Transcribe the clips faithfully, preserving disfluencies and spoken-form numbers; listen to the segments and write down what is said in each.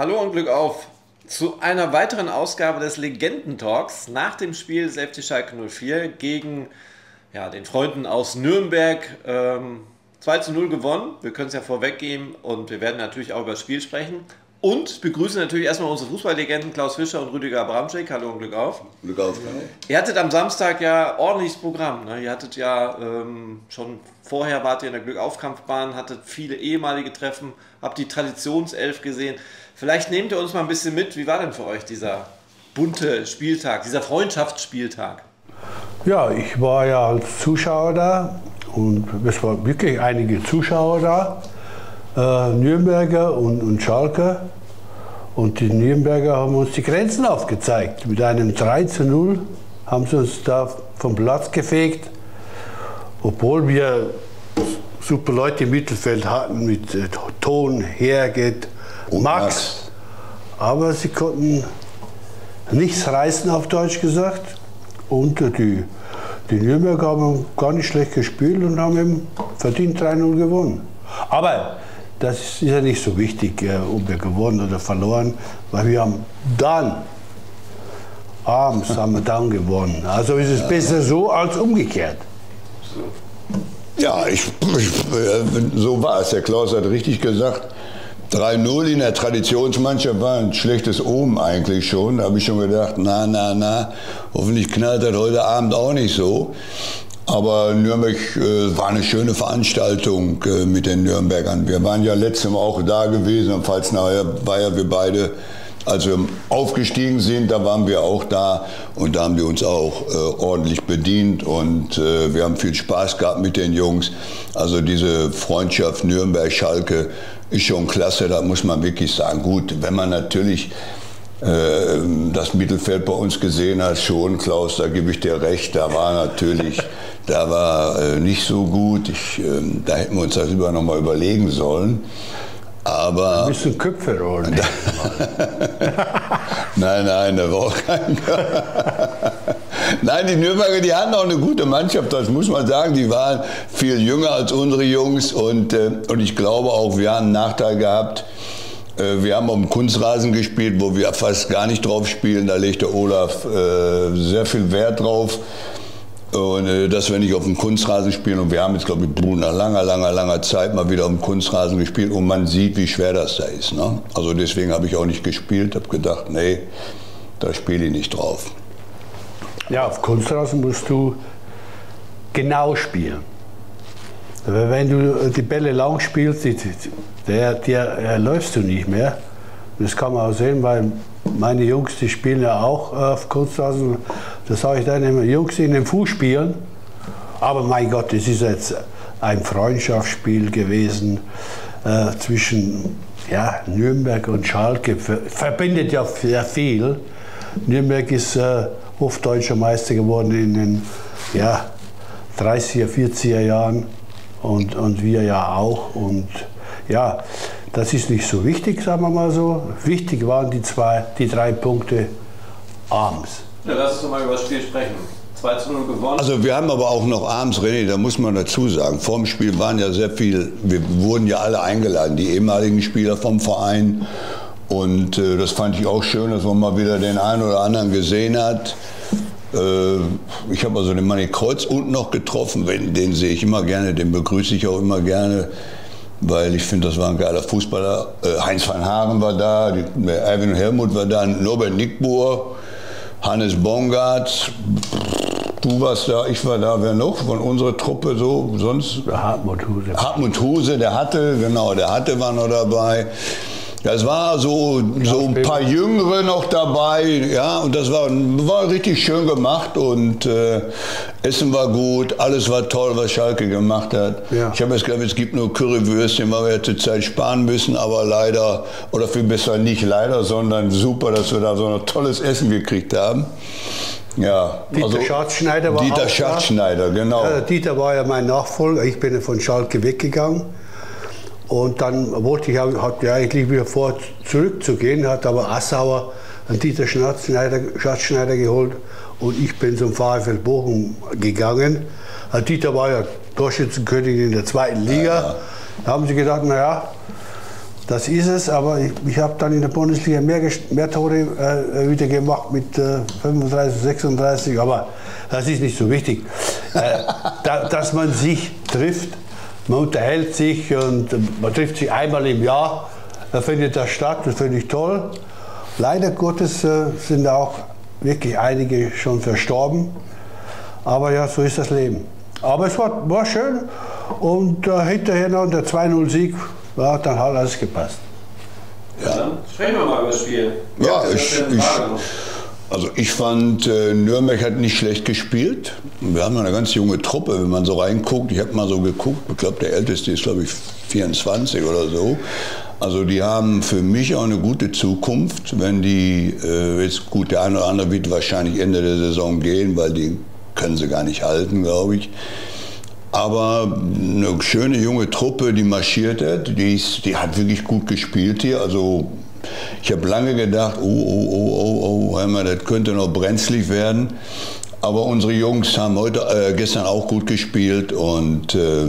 Hallo und Glück auf zu einer weiteren Ausgabe des Legenden-Talks nach dem Spiel des F C Schalke null vier gegen ja, den Freunden aus Nürnberg. Ähm, zwei zu null gewonnen, wir können es ja vorweggeben und wir werden natürlich auch über das Spiel sprechen. Und begrüßen natürlich erstmal unsere Fußballlegenden Klaus Fischer und Rüdiger Abramczyk. Hallo und Glück auf. Glück auf. Ihr hattet am Samstag ja ordentliches Programm. Ne? Ihr hattet ja ähm, schon vorher wart ihr in der Glückaufkampfbahn, hattet viele ehemalige Treffen, habt die Traditionself gesehen. Vielleicht nehmt ihr uns mal ein bisschen mit. Wie war denn für euch dieser bunte Spieltag, dieser Freundschaftsspieltag? Ja, ich war ja als Zuschauer da und es waren wirklich einige Zuschauer da. Äh, Nürnberger und, und Schalke. Und die Nürnberger haben uns die Grenzen aufgezeigt. Mit einem drei zu null haben sie uns da vom Platz gefegt. Obwohl wir super Leute im Mittelfeld hatten mit äh, Ton, Herget, und Max. Max. Aber sie konnten nichts reißen, auf Deutsch gesagt. Und äh, die, die Nürnberger haben gar nicht schlecht gespielt und haben eben verdient drei null gewonnen. Aber das ist ja nicht so wichtig, ob wir gewonnen oder verloren, weil wir haben dann, abends haben wir dann gewonnen. Also ist es ja besser so als umgekehrt. Ja, ich, ich, so war es. Der Klaus hat richtig gesagt. drei null in der Traditionsmannschaft war ein schlechtes Omen eigentlich schon. Da habe ich schon gedacht, na, na, na, hoffentlich knallt das heute Abend auch nicht so. Aber Nürnberg äh, war eine schöne Veranstaltung äh, mit den Nürnbergern. Wir waren ja letztes Mal auch da gewesen und falls nachher war ja wir beide, als wir aufgestiegen sind, da waren wir auch da und da haben die uns auch äh, ordentlich bedient und äh, wir haben viel Spaß gehabt mit den Jungs. Also diese Freundschaft Nürnberg-Schalke ist schon klasse, da muss man wirklich sagen. Gut, wenn man natürlich das Mittelfeld bei uns gesehen hat, schon, Klaus, da gebe ich dir recht, da war natürlich, da war äh, nicht so gut, ich, äh, da hätten wir uns das lieber noch mal überlegen sollen, aber... Ein bisschen Köpfe rollen. Nein, nein, da war auch kein Nein, die Nürnberger, die hatten auch eine gute Mannschaft, das muss man sagen, die waren viel jünger als unsere Jungs und, äh, und ich glaube auch, wir haben einen Nachteil gehabt. Wir haben auf dem Kunstrasen gespielt, wo wir fast gar nicht drauf spielen. Da legt der Olaf äh, sehr viel Wert drauf, und, äh, dass wir nicht auf dem Kunstrasen spielen. Und wir haben jetzt, glaube ich, nach langer, langer, langer Zeit mal wieder auf dem Kunstrasen gespielt. Und man sieht, wie schwer das da ist. Ne? Also deswegen habe ich auch nicht gespielt. Habe gedacht, nee, da spiele ich nicht drauf. Ja, auf Kunstrasen musst du genau spielen. Wenn du die Bälle lang spielst, die, der, der äh, läufst du nicht mehr. Das kann man auch sehen, weil meine Jungs, die spielen ja auch äh, auf Kunstrasen. Da sage ich dann immer, Jungs, in den Fuß spielen. Aber mein Gott, es ist jetzt ein Freundschaftsspiel gewesen äh, zwischen ja, Nürnberg und Schalke. Ver verbindet ja sehr viel. Nürnberg ist äh, oft deutscher Meister geworden in den ja, dreißiger, vierziger Jahren. Und, und wir ja auch. Und ja, das ist nicht so wichtig, sagen wir mal so. Wichtig waren die, zwei, die drei Punkte abends. Ja, lass uns doch mal über das Spiel sprechen. zwei zu null gewonnen. Also wir haben aber auch noch abends, René, da muss man dazu sagen, vor dem Spiel waren ja sehr viel, wir wurden ja alle eingeladen, die ehemaligen Spieler vom Verein. Und äh, das fand ich auch schön, dass man mal wieder den einen oder anderen gesehen hat. Ich habe also den Manni Kreuz unten noch getroffen, den sehe ich immer gerne, den begrüße ich auch immer gerne, weil ich finde, das war ein geiler Fußballer. Heinz van Haaren war da, Erwin Helmut war da, Norbert Nickbohr, Hannes Bongard, du warst da, ich war da, wer noch von unserer Truppe so, sonst? Hartmut Huse. Hartmut Huse, der hatte, genau, der hatte war noch dabei. Das war so, so ein paar Jüngere noch dabei, ja, und das war, war richtig schön gemacht und äh, Essen war gut, alles war toll, was Schalke gemacht hat. Ja. Ich habe jetzt gedacht, es gibt nur Currywürstchen, weil wir ja zur Zeit sparen müssen, aber leider, oder viel besser nicht leider, sondern super, dass wir da so ein tolles Essen gekriegt haben. Ja, Dieter also, Schatzschneider war Dieter auch Schatzschneider, da. genau. Ja, Dieter war ja mein Nachfolger, ich bin von Schalke weggegangen. Und dann wollte ich, hatte ja eigentlich wieder vor, zurückzugehen, hat aber Assauer einen Dieter Schatzschneider, Schatzschneider geholt und ich bin zum VfL Bochum gegangen. Dieter war ja Torschützenkönig in der zweiten Liga. Ja, ja. Da haben sie gedacht, naja, Das ist es, aber ich, ich habe dann in der Bundesliga mehr, mehr Tore äh, wieder gemacht mit äh, fünfunddreißig, sechsunddreißig, aber das ist nicht so wichtig. äh, da, dass man sich trifft, man unterhält sich und äh, man trifft sich einmal im Jahr, da findet das statt, das finde ich toll. Leider Gottes äh, sind auch wirklich einige schon verstorben, aber ja, so ist das Leben. Aber es war, war schön und äh, hinterher noch der zwei null Sieg. Ja, dann hat alles gepasst. Ja, dann sprechen wir mal über das Spiel. Ja, ich, ich, also ich fand, äh, Nürnberg hat nicht schlecht gespielt. Wir haben eine ganz junge Truppe, wenn man so reinguckt. Ich habe mal so geguckt, ich glaube, der Älteste ist, glaube ich, vierundzwanzig oder so. Also die haben für mich auch eine gute Zukunft. Wenn die, äh, jetzt gut, der eine oder andere wird wahrscheinlich Ende der Saison gehen, weil die können sie gar nicht halten, glaube ich. Aber eine schöne junge Truppe, die marschiert hat, die, ist, die hat wirklich gut gespielt hier. Also ich habe lange gedacht, oh, oh, oh, oh, oh, hör mal, das könnte noch brenzlig werden. Aber unsere Jungs haben heute, äh, gestern auch gut gespielt und äh,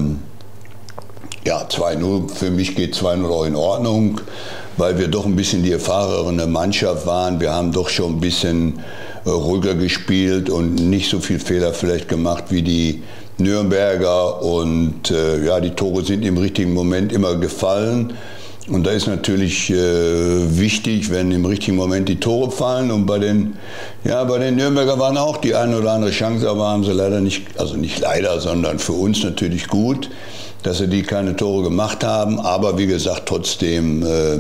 ja, zwei null, für mich geht zwei null auch in Ordnung, weil wir doch ein bisschen die erfahrenere Mannschaft waren. Wir haben doch schon ein bisschen äh, ruhiger gespielt und nicht so viel Fehler vielleicht gemacht wie die Nürnberger und äh, ja, die Tore sind im richtigen Moment immer gefallen und da ist natürlich äh, wichtig, wenn im richtigen Moment die Tore fallen und bei den, ja, bei den Nürnberger waren auch die eine oder andere Chance, aber haben sie leider nicht, also nicht leider, sondern für uns natürlich gut, dass sie die keine Tore gemacht haben, aber wie gesagt, trotzdem, äh,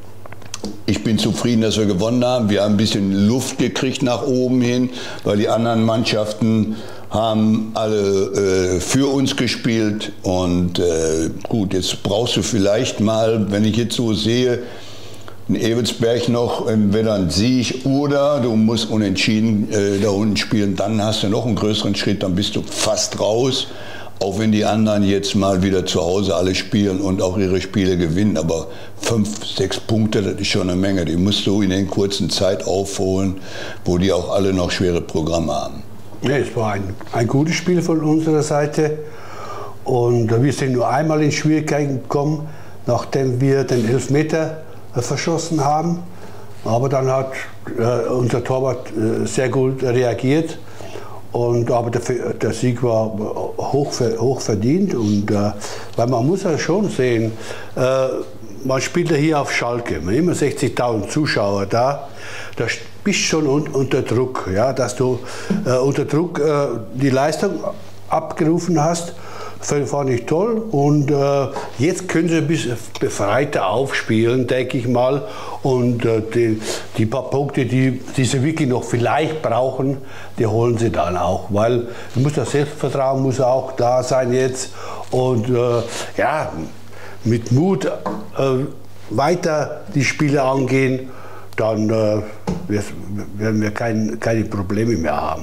ich bin zufrieden, dass wir gewonnen haben. Wir haben ein bisschen Luft gekriegt nach oben hin, weil die anderen Mannschaften haben alle äh, für uns gespielt und äh, gut, jetzt brauchst du vielleicht mal, wenn ich jetzt so sehe, in Ebelsberg noch entweder ein Sieg oder du musst unentschieden äh, da unten spielen, dann hast du noch einen größeren Schritt, dann bist du fast raus, auch wenn die anderen jetzt mal wieder zu Hause alle spielen und auch ihre Spiele gewinnen, aber fünf, sechs Punkte, das ist schon eine Menge, die musst du in der kurzen Zeit aufholen, wo die auch alle noch schwere Programme haben. Ja, es war ein, ein gutes Spiel von unserer Seite und wir sind nur einmal in Schwierigkeiten gekommen, nachdem wir den Elfmeter äh, verschossen haben. Aber dann hat äh, unser Torwart äh, sehr gut reagiert, und, aber der, der Sieg war hoch, hoch verdient. Und, äh, weil man muss ja schon sehen, äh, man spielt ja hier auf Schalke, man hat immer sechzigtausend Zuschauer da. Da bist schon un unter Druck, ja, dass du äh, unter Druck äh, die Leistung abgerufen hast, fand ich toll. Und äh, jetzt können sie ein bisschen befreiter aufspielen, denke ich mal. Und äh, die, die paar Punkte, die, die sie wirklich noch vielleicht brauchen, die holen sie dann auch. Weil muss das Selbstvertrauen muss auch da sein jetzt. Und äh, ja, mit Mut äh, weiter die Spiele angehen, dann äh, werden wir kein, keine Probleme mehr haben.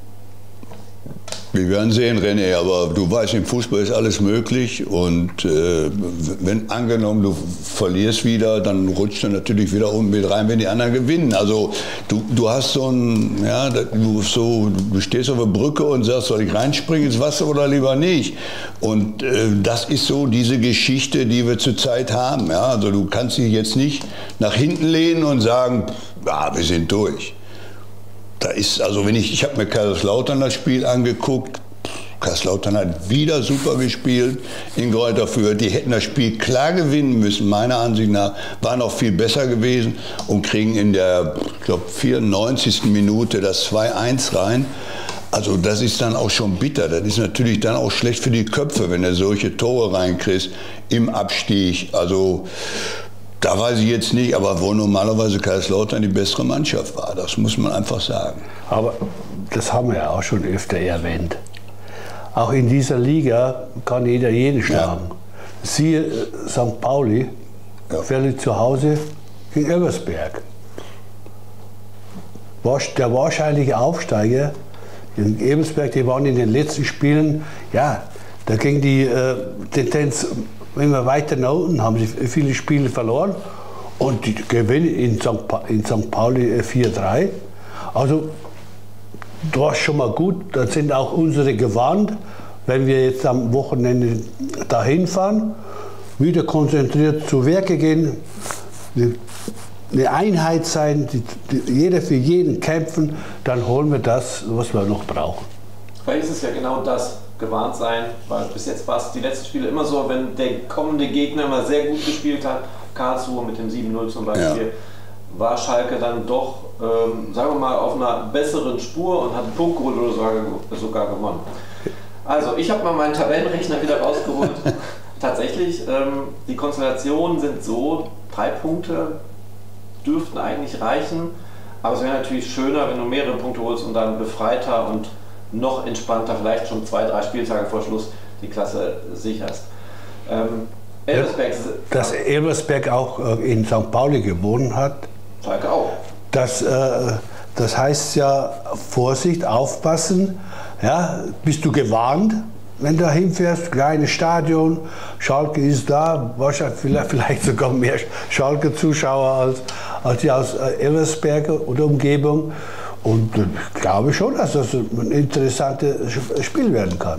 Wir werden sehen, René, aber du weißt, im Fußball ist alles möglich und äh, wenn angenommen du verlierst wieder, dann rutscht du natürlich wieder unten mit rein, wenn die anderen gewinnen. Also du, du hast so ein, ja, du, so, du stehst auf der Brücke und sagst, soll ich reinspringen ins Wasser oder lieber nicht? Und äh, das ist so diese Geschichte, die wir zurzeit haben. Ja? Also du kannst dich jetzt nicht nach hinten lehnen und sagen, ja, wir sind durch. Da ist, also wenn ich, ich habe mir Kaiserslautern das Spiel angeguckt, Kaiserslautern hat wieder super gespielt in Greuther Fürth. Die hätten das Spiel klar gewinnen müssen, meiner Ansicht nach, waren auch viel besser gewesen und kriegen in der, ich glaube, vierundneunzigsten Minute das zwei eins rein. Also das ist dann auch schon bitter. Das ist natürlich dann auch schlecht für die Köpfe, wenn du solche Tore reinkriegst im Abstieg. Also da weiß ich jetzt nicht, aber wo normalerweise Kaiserslautern die bessere Mannschaft war, das muss man einfach sagen. Aber das haben wir ja auch schon öfter erwähnt. Auch in dieser Liga kann jeder jeden schlagen. Ja. Siehe Sankt Pauli, ja. Verliert zu Hause gegen Elversberg. Der wahrscheinliche Aufsteiger in Elversberg, die waren in den letzten Spielen, ja, da ging die äh, Tendenz immer weiter nach unten, haben sie viele Spiele verloren und die gewinnen in Sankt Pa- in Sankt Pauli vier drei. Also das war schon mal gut, da sind auch unsere gewarnt, wenn wir jetzt am Wochenende dahin fahren, wieder konzentriert zu Werke gehen, eine Einheit sein, die, die, jeder für jeden kämpfen, dann holen wir das, was wir noch brauchen. Vielleicht ist es ja genau das, gewarnt sein, weil bis jetzt war es die letzten Spiele immer so, wenn der kommende Gegner mal sehr gut gespielt hat, Karlsruhe mit dem sieben null zum Beispiel, ja. war Schalke dann doch, ähm, sagen wir mal, auf einer besseren Spur und hat einen Punkt geholt oder sogar, sogar gewonnen. Also, ich habe mal meinen Tabellenrechner wieder rausgeholt. Tatsächlich, ähm, die Konstellationen sind so, drei Punkte dürften eigentlich reichen, aber es wäre natürlich schöner, wenn du mehrere Punkte holst und dann befreiter und noch entspannter, vielleicht schon zwei, drei Spieltage vor Schluss die Klasse sicherst. Ähm, Elversberg, Dass Elversberg auch in Sankt Pauli gewonnen hat. Schalke auch. Das, äh, das heißt ja, Vorsicht, aufpassen. Ja, bist du gewarnt, wenn du hinfährst, kleines Stadion, Schalke ist da, wahrscheinlich vielleicht, vielleicht sogar mehr Schalke-Zuschauer als, als die aus Elversberg oder Umgebung. Und ich glaube schon, dass das ein interessantes Spiel werden kann.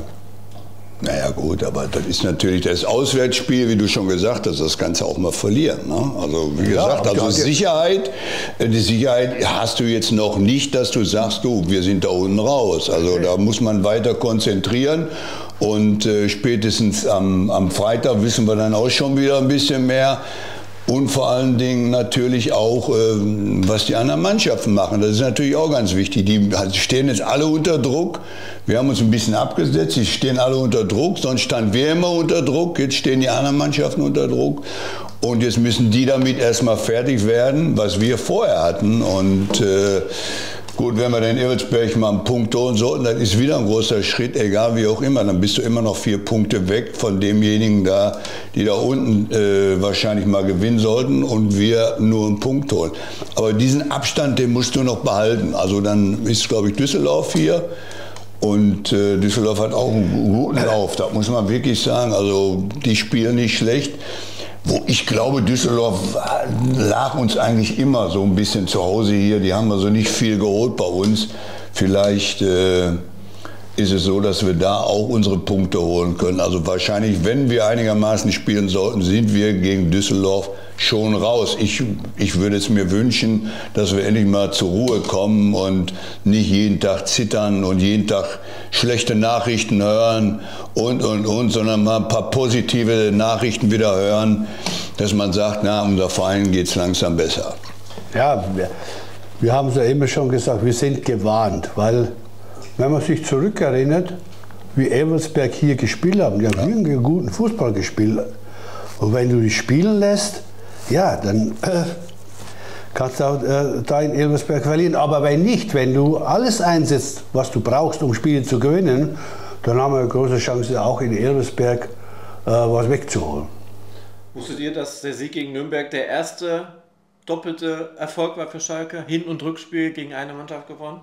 Naja gut, aber das ist natürlich das Auswärtsspiel, wie du schon gesagt hast, das kannst du auch mal verlieren. Ne? Also wie ja, gesagt, also Sicherheit, die Sicherheit hast du jetzt noch nicht, dass du sagst, du, wir sind da unten raus. Also okay. Da muss man weiter konzentrieren und äh, spätestens am, am Freitag wissen wir dann auch schon wieder ein bisschen mehr. Und vor allen Dingen natürlich auch, äh, was die anderen Mannschaften machen. Das ist natürlich auch ganz wichtig. Die stehen jetzt alle unter Druck. Wir haben uns ein bisschen abgesetzt. Die stehen alle unter Druck. Sonst standen wir immer unter Druck. Jetzt stehen die anderen Mannschaften unter Druck. Und jetzt müssen die damit erstmal fertig werden, was wir vorher hatten. Und äh, gut, wenn wir den Elversberg mal einen Punkt holen sollten, dann ist wieder ein großer Schritt, egal wie auch immer. Dann bist du immer noch vier Punkte weg von demjenigen da, die da unten äh, wahrscheinlich mal gewinnen sollten und wir nur einen Punkt holen. Aber diesen Abstand, den musst du noch behalten. Also dann ist, glaube ich, Düsseldorf hier. Und äh, Düsseldorf hat auch einen guten Lauf, das muss man wirklich sagen. Also die spielen nicht schlecht. Wo ich glaube, Düsseldorf lag uns eigentlich immer so ein bisschen zu Hause hier. Die haben also nicht viel geholt bei uns. Vielleicht äh, ist es so, dass wir da auch unsere Punkte holen können. Also wahrscheinlich, wenn wir einigermaßen spielen sollten, sind wir gegen Düsseldorf schon raus. Ich, ich würde es mir wünschen, dass wir endlich mal zur Ruhe kommen und nicht jeden Tag zittern und jeden Tag schlechte Nachrichten hören und, und, und, sondern mal ein paar positive Nachrichten wieder hören, dass man sagt, na, unser Verein geht es langsam besser. Ja, wir, wir haben es ja immer schon gesagt, wir sind gewarnt, weil wenn man sich zurückerinnert, wie Elversberg hier gespielt haben, die haben ja. einen guten Fußball gespielt. Und wenn du die spielen lässt, ja, dann äh, kannst du auch äh, da in Elversberg verlieren. Aber wenn nicht, wenn du alles einsetzt, was du brauchst, um Spiele zu gewinnen, dann haben wir eine große Chance, auch in Elversberg äh, was wegzuholen. Wusstet ihr, dass der Sieg gegen Nürnberg der erste doppelte Erfolg war für Schalke? Hin- und Rückspiel gegen eine Mannschaft gewonnen?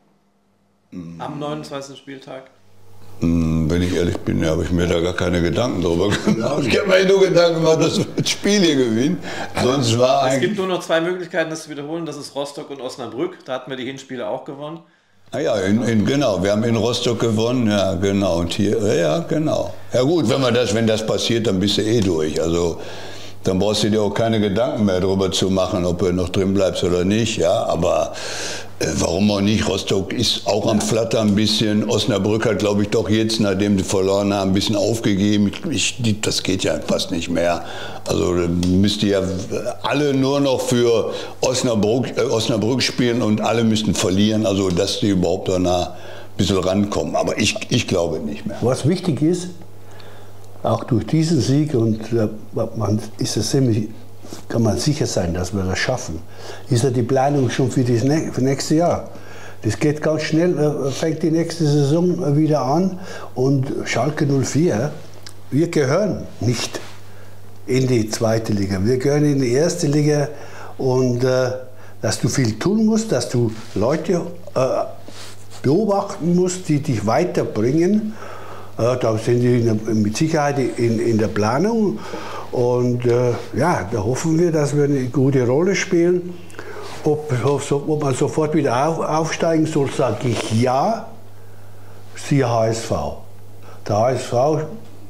Mm. Am neunundzwanzigsten Spieltag? Mm, wenn ich ehrlich bin, habe ich mir da gar keine Gedanken drüber gemacht. Ich habe mir nur Gedanken gemacht, dass wir das Spiel hier gewinnen. Sonst war es gibt nur noch zwei Möglichkeiten, das zu wiederholen. Das ist Rostock und Osnabrück. Da hatten wir die Hinspiele auch gewonnen. Ah ja, in, in, genau. Wir haben in Rostock gewonnen. Ja, genau. Und hier, ja, genau. Ja gut, wenn, man das, wenn das passiert, dann bist du eh durch. Also dann brauchst du dir auch keine Gedanken mehr darüber zu machen, ob du noch drin bleibst oder nicht. Ja, aber äh, warum auch nicht? Rostock ist auch am Flattern ein bisschen. Osnabrück hat, glaube ich, doch jetzt, nachdem sie verloren haben, ein bisschen aufgegeben. Ich, die, das geht ja fast nicht mehr. Also müsst ihr ja alle nur noch für Osnabrück, äh, Osnabrück spielen und alle müssten verlieren, also dass die überhaupt danach ein bisschen rankommen. Aber ich, ich glaube nicht mehr. Was wichtig ist, auch durch diesen Sieg, und äh, man ist es ziemlich, kann man sicher sein, dass wir das schaffen, ist ja die Planung schon für das für nächste Jahr. Das geht ganz schnell, äh, fängt die nächste Saison wieder an und Schalke null vier, wir gehören nicht in die zweite Liga, wir gehören in die erste Liga und äh, dass du viel tun musst, dass du Leute äh, beobachten musst, die dich weiterbringen. Äh, da sind die mit Sicherheit in, in der Planung und äh, ja, da hoffen wir, dass wir eine gute Rolle spielen. Ob, ob man sofort wieder auf, aufsteigen soll, sage ich ja, siehe H S V. Der H S V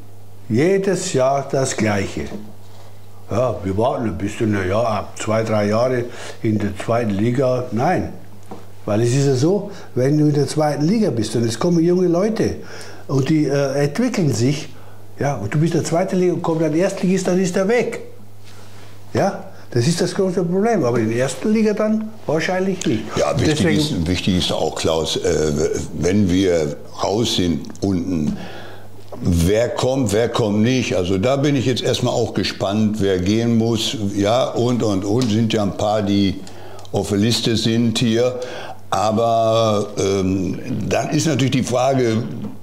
Jedes Jahr das Gleiche. Ja, wir warten ein bisschen, ja, zwei, drei Jahre in der zweiten Liga. Nein, weil es ist ja so, wenn du in der zweiten Liga bist und es kommen junge Leute und die äh, entwickeln sich, ja, und du bist in der zweiten Liga und kommt ein Erstligist, dann ist er weg. Ja, das ist das große Problem, aber in der ersten Liga dann wahrscheinlich nicht. Ja, wichtig, ist, wichtig ist auch, Klaus, äh, wenn wir raus sind unten, wer kommt, wer kommt nicht. Also da bin ich jetzt erstmal auch gespannt, wer gehen muss. Ja, und, und, und, sind ja ein paar, die auf der Liste sind hier. Aber ähm, dann ist natürlich die Frage,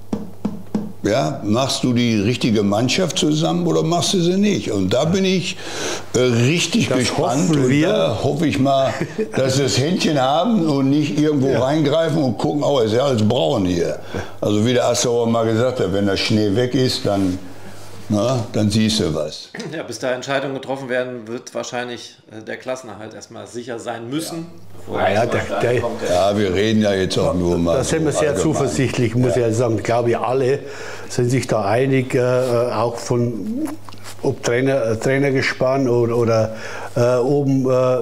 ja, machst du die richtige Mannschaft zusammen oder machst du sie nicht? Und da bin ich äh, richtig das gespannt. Und da hoffe ich mal, dass wir das Händchen haben und nicht irgendwo ja. reingreifen und gucken, oh, ist ja alles braun hier. Also wie der Assauer mal gesagt hat, wenn der Schnee weg ist, dann, na, dann siehst du was. Ja, bis da Entscheidungen getroffen werden, wird wahrscheinlich äh, der Klassenerhalt erstmal sicher sein müssen. Ja, ja, der, der, ja, wir reden ja jetzt auch nur mal. Da sind wir sehr allgemein. zuversichtlich, muss ja. ich sagen. Ich glaube, alle sind sich da einig, äh, auch von ob Trainer, Trainergespann oder, oder äh, oben. Äh,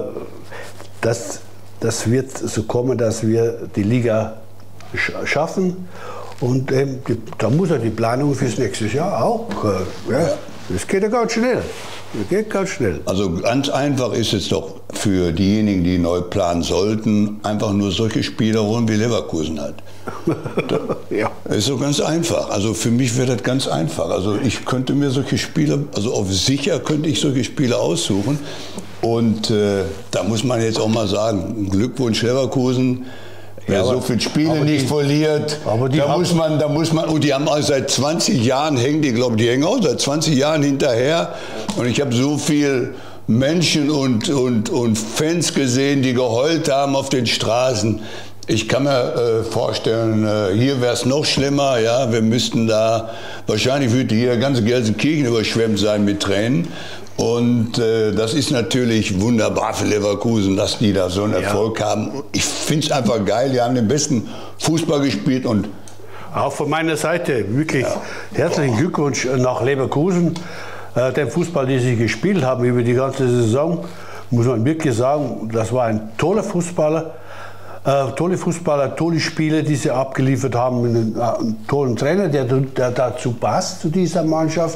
das, das wird so kommen, dass wir die Liga sch schaffen. Und ähm, die, da muss ja die Planung fürs nächste Jahr auch. Äh, ja, das geht ja ganz schnell. Das geht ganz schnell. Also ganz einfach ist es doch für diejenigen, die neu planen sollten, einfach nur solche Spieler holen, wie Leverkusen hat. Ja. Das ist so ganz einfach. Also für mich wäre das ganz einfach. Also ich könnte mir solche Spieler, also auf sicher könnte ich solche Spieler aussuchen. Und äh, da muss man jetzt auch mal sagen, Glückwunsch Leverkusen. Wer ja, so viele Spiele nicht die, verliert, da muss man, da muss man, und die haben auch seit zwanzig Jahren, hängen die, glaube ich, die hängen auch seit zwanzig Jahren hinterher. Und ich habe so viel Menschen und, und, und Fans gesehen, die geheult haben auf den Straßen. Ich kann mir äh, vorstellen, äh, hier wäre es noch schlimmer. Ja, wir müssten da, wahrscheinlich würde hier ganze Gelsenkirchen überschwemmt sein mit Tränen. Und äh, das ist natürlich wunderbar für Leverkusen, dass die da so einen ja. Erfolg haben. Ich finde es einfach geil, die haben den besten Fußball gespielt. Und auch von meiner Seite wirklich ja. herzlichen oh. Glückwunsch nach Leverkusen. Äh, den Fußball, den sie gespielt haben über die ganze Saison, muss man wirklich sagen, das war ein toller Fußballer. Äh, tolle Fußballer, tolle Spiele, die sie abgeliefert haben, einen, einen tollen Trainer, der, der dazu passt, zu dieser Mannschaft.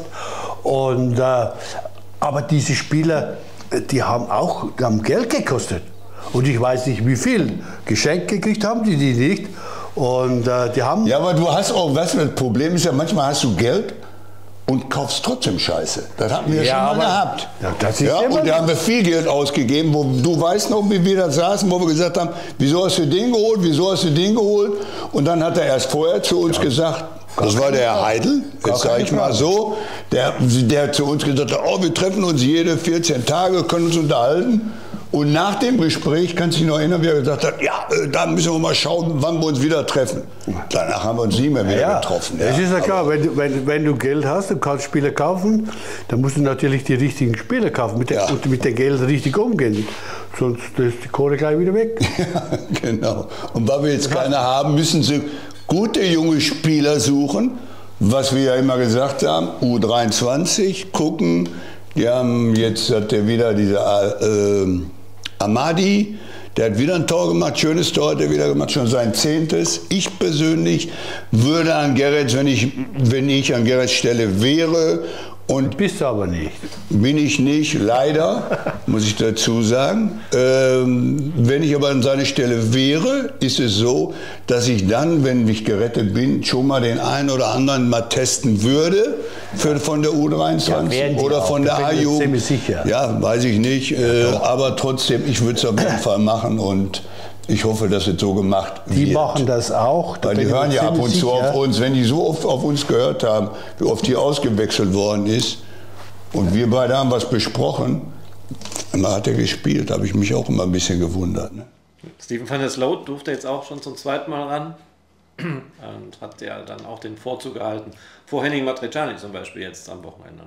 Und äh, aber diese Spieler, die haben auch die haben Geld gekostet. Und ich weiß nicht, wie viel Geschenk gekriegt haben die, die nicht. Und äh, die haben... Ja, aber du hast auch, was das Problem ist ja, manchmal hast du Geld und kaufst trotzdem Scheiße. Das hatten wir ja, schon mal gehabt. Ja, das ist ja, und da haben wir viel Geld ausgegeben. Wo, du weißt noch, wie wir da saßen, wo wir gesagt haben, wieso hast du den geholt, wieso hast du den geholt? Und dann hat er erst vorher zu uns ja. gesagt, das war der Herr Heidel, jetzt sage ich mal so, der, der zu uns gesagt hat, oh, wir treffen uns jede vierzehn Tage, können uns unterhalten. Und nach dem Gespräch, kannst du dich noch erinnern, wie er gesagt hat, ja, da müssen wir mal schauen, wann wir uns wieder treffen. Danach haben wir uns nie mehr wieder ja, getroffen. Es ja. ist ja klar, wenn du, wenn, wenn du Geld hast und kannst Spieler kaufen, dann musst du natürlich die richtigen Spieler kaufen mit der, ja. und mit dem Geld richtig umgehen. Sonst ist die Kohle gleich wieder weg. Ja, genau. Und weil wir jetzt keine haben, müssen sie gute junge Spieler suchen, was wir ja immer gesagt haben, U dreiundzwanzig, gucken, die haben jetzt, hat der wieder dieser äh, Amadi, der hat wieder ein Tor gemacht, schönes Tor hat er wieder gemacht, schon sein zehntes. Ich persönlich würde an Gerrits, wenn ich, wenn ich an Gerrits Stelle wäre, und bist du aber nicht. Bin ich nicht, leider, muss ich dazu sagen. Ähm, wenn ich aber an seiner Stelle wäre, ist es so, dass ich dann, wenn ich gerettet bin, schon mal den einen oder anderen mal testen würde für, von der U dreiundzwanzig ja, oder auch. Von der A-Jugend. Ziemlich sicher. Ja, weiß ich nicht. Äh, ja, aber trotzdem, ich würde es auf jeden Fall machen und ich hoffe, dass es so gemacht wird. Die machen das auch. Weil die hören ja ab und zu auf uns, wenn die so oft auf uns gehört haben, wie oft hier ausgewechselt worden ist. Und wir beide haben was besprochen. Dann hat er gespielt, habe ich mich auch immer ein bisschen gewundert. Ne? Steven van der Sloot durfte jetzt auch schon zum zweiten Mal ran und hat ja dann auch den Vorzug gehalten. Vor Henning Matriciani zum Beispiel jetzt am Wochenende.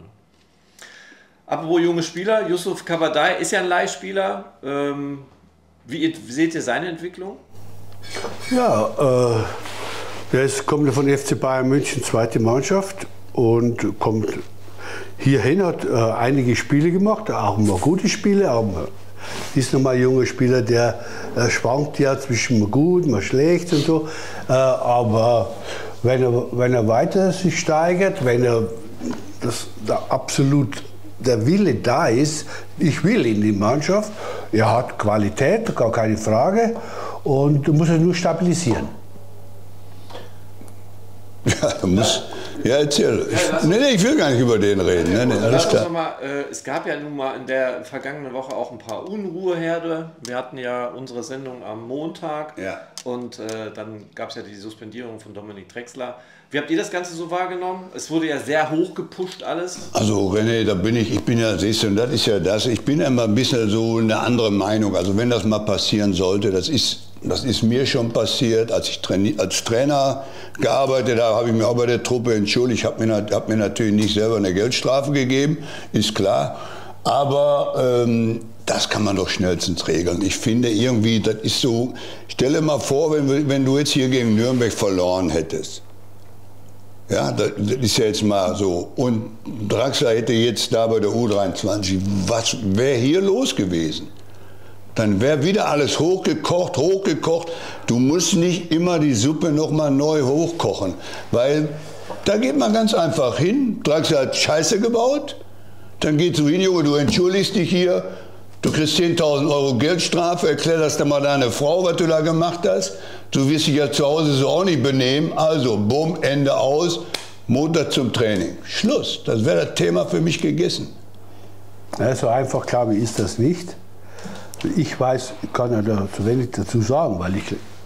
Apropos junge Spieler, Yusuf Kabadai ist ja ein Leihspieler. Ähm, Wie, wie seht ihr seine Entwicklung? Ja, äh, der ist, kommt von F C Bayern München, zweite Mannschaft. und kommt hierhin, hat äh, einige Spiele gemacht, auch mal gute Spiele, auch mal, ist nochmal ein junger Spieler, der äh, schwankt ja zwischen mal gut, mal schlecht und so, äh, aber wenn er, wenn er weiter sich steigert, wenn er das, da absolut der Wille da ist, ich will in die Mannschaft, er hat Qualität, gar keine Frage, und du musst es nur stabilisieren. Ja, du musst, ja, erzähl. Ja, nee, nee, ich will gar nicht über den reden. Nee, nee, alles klar. Mal, äh, es gab ja nun mal in der vergangenen Woche auch ein paar Unruheherde. Wir hatten ja unsere Sendung am Montag ja. und äh, dann gab es ja die Suspendierung von Dominik Drexler. Wie habt ihr das Ganze so wahrgenommen? Es wurde ja sehr hoch gepusht alles. Also René, da bin ich, ich bin ja, siehst du, und das ist ja das, ich bin ja immer ein bisschen so eine andere Meinung. Also wenn das mal passieren sollte, das ist, das ist mir schon passiert, als ich traini- als Trainer gearbeitet habe, habe ich mir auch bei der Truppe entschuldigt. Ich habe mir, hab mir natürlich nicht selber eine Geldstrafe gegeben, ist klar. Aber ähm, das kann man doch schnellstens regeln. Ich finde irgendwie, das ist so, stelle mal vor, wenn, wenn du jetzt hier gegen Nürnberg verloren hättest. Ja, das ist ja jetzt mal so. Und Draxler hätte jetzt da bei der U dreiundzwanzig, was wäre hier los gewesen? Dann wäre wieder alles hochgekocht, hochgekocht. Du musst nicht immer die Suppe nochmal neu hochkochen, weil da geht man ganz einfach hin. Draxler hat Scheiße gebaut, dann geht so hin, Junge, du entschuldigst dich hier, du kriegst zehntausend Euro Geldstrafe, erklär das dann mal deiner Frau, was du da gemacht hast. Du wirst dich ja zu Hause so auch nicht benehmen. Also, bumm, Ende aus, Montag zum Training. Schluss. Das wäre das Thema für mich gegessen. Ja, so einfach, glaube ich, ist das nicht. Ich weiß, ich kann ja da zu wenig dazu sagen, weil ich,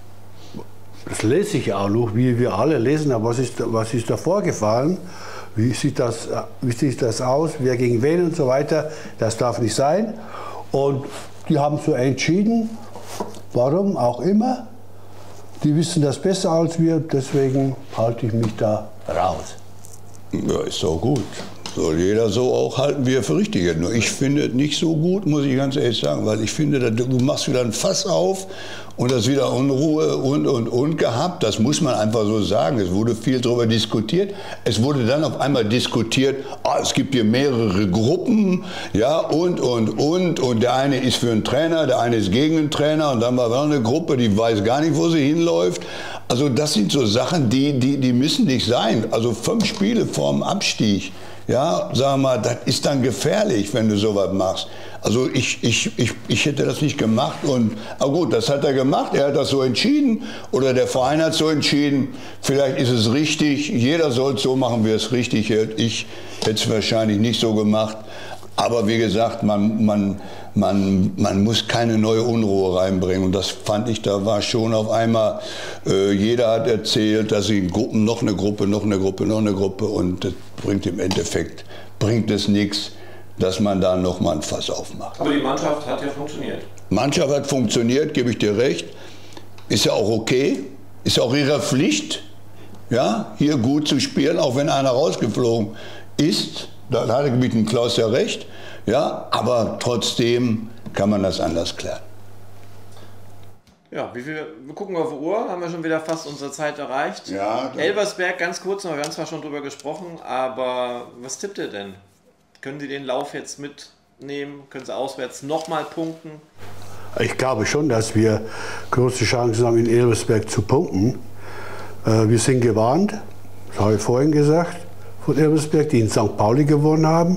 das lese ich ja auch noch, wie wir alle lesen, aber was ist, was ist da vorgefallen? Wie sieht, das, wie sieht das aus? Wer gegen wen und so weiter? Das darf nicht sein. Und die haben so entschieden, warum auch immer. Die wissen das besser als wir, deswegen halte ich mich da raus. Ja, ist doch gut. Soll jeder so auch halten, wie er für richtig hält. Nur ich finde es nicht so gut, muss ich ganz ehrlich sagen, weil ich finde, du machst wieder ein Fass auf und das wieder Unruhe und, und, und gehabt. Das muss man einfach so sagen. Es wurde viel darüber diskutiert. Es wurde dann auf einmal diskutiert, ah, es gibt hier mehrere Gruppen, ja, und, und, und. Und der eine ist für einen Trainer, der eine ist gegen einen Trainer. Und dann war noch eine Gruppe, die weiß gar nicht, wo sie hinläuft. Also das sind so Sachen, die, die, die müssen nicht sein. Also fünf Spiele vorm Abstieg. Ja, sagen wir mal, das ist dann gefährlich, wenn du sowas machst. Also ich, ich, ich, ich hätte das nicht gemacht. Und, aber gut, das hat er gemacht, er hat das so entschieden oder der Verein hat so entschieden. Vielleicht ist es richtig, jeder soll es so machen, wie er es richtig hält. Ich hätte es wahrscheinlich nicht so gemacht. Aber wie gesagt, man, man, man, man muss keine neue Unruhe reinbringen. Und das fand ich, da war schon auf einmal, äh, jeder hat erzählt, dass sie in Gruppen, noch eine Gruppe, noch eine Gruppe, noch eine Gruppe. Und das bringt im Endeffekt, bringt es nichts, dass man da nochmal ein Fass aufmacht. Aber die Mannschaft hat ja funktioniert. Mannschaft hat funktioniert, gebe ich dir recht. Ist ja auch okay, ist auch ihre Pflicht, ja, hier gut zu spielen, auch wenn einer rausgeflogen ist. Da hatte mit dem Klaus ja recht, ja, aber trotzdem kann man das anders klären. Ja, wie viel, wir gucken auf die Uhr, haben wir schon wieder fast unsere Zeit erreicht. Ja, Elversberg, ganz kurz noch, wir haben zwar schon drüber gesprochen, aber was tippt ihr denn? Können Sie den Lauf jetzt mitnehmen? Können Sie auswärts nochmal punkten? Ich glaube schon, dass wir große Chancen haben, in Elversberg zu punkten. Wir sind gewarnt, das habe ich vorhin gesagt, von Elversberg, die in Sankt Pauli gewonnen haben.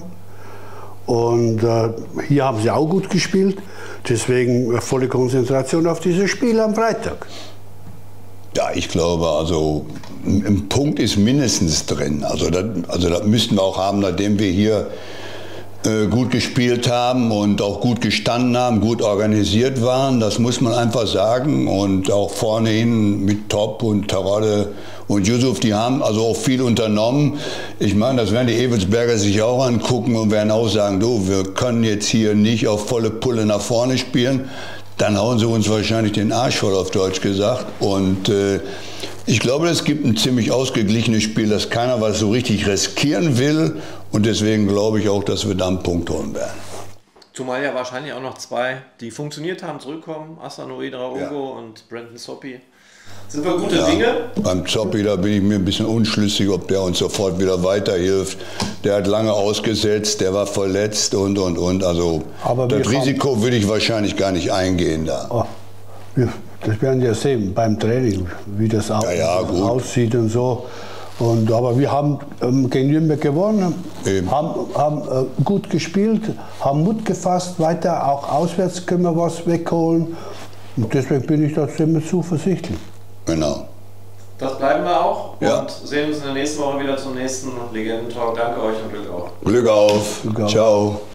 Und äh, hier haben sie auch gut gespielt. Deswegen volle Konzentration auf dieses Spiel am Freitag. Ja, ich glaube, also ein Punkt ist mindestens drin. Also das, also das müssten wir auch haben, nachdem wir hier äh, gut gespielt haben und auch gut gestanden haben, gut organisiert waren. Das muss man einfach sagen. Und auch vorne hin mit Top und Terodde und Yusuf, die haben also auch viel unternommen. Ich meine, das werden die Evelsberger sich auch angucken und werden auch sagen, du, wir können jetzt hier nicht auf volle Pulle nach vorne spielen. Dann hauen sie uns wahrscheinlich den Arsch voll, auf Deutsch gesagt. Und äh, ich glaube, es gibt ein ziemlich ausgeglichenes Spiel, dass keiner was so richtig riskieren will. Und deswegen glaube ich auch, dass wir da einen Punkt holen werden. Zumal ja wahrscheinlich auch noch zwei, die funktioniert haben, zurückkommen. Asano Edraogo Ja. und Brandon Soppy. Sind wir gute Ja, Dinge? beim Zoppi, da bin ich mir ein bisschen unschlüssig, ob der uns sofort wieder weiterhilft. Der hat lange ausgesetzt, der war verletzt und, und, und. Also Aber das wir Risiko würde ich wahrscheinlich gar nicht eingehen da. Oh, wir, das werden wir sehen beim Training, wie das au Ja, ja, gut. aussieht und so. Und, aber wir haben ähm, gegen Nürnberg gewonnen, Eben. haben, haben äh, gut gespielt, haben Mut gefasst, weiter auch auswärts können wir was wegholen. Und deswegen bin ich da ziemlich zuversichtlich. Genau. Das bleiben wir auch Ja. und sehen uns in der nächsten Woche wieder zum nächsten Legendentalk. Danke euch und Glück auf. Glück auf. Glück auf. Ciao.